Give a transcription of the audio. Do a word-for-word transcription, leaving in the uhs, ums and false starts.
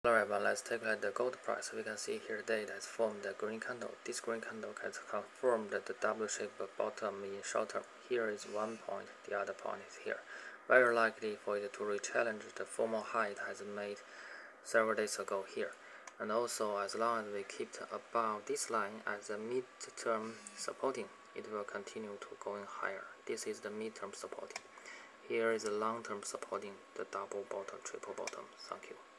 Alright, but let's take a look at the gold price. We can see here today it has formed a green candle. This green candle has confirmed the W-shaped bottom in short term. Here is one point, the other point is here. Very likely for it to re-challenge the former high it has made several days ago here. And also, as long as we keep above this line as a mid-term supporting, it will continue to going higher. This is the mid-term supporting. Here is the long-term supporting, the double bottom, triple bottom. Thank you.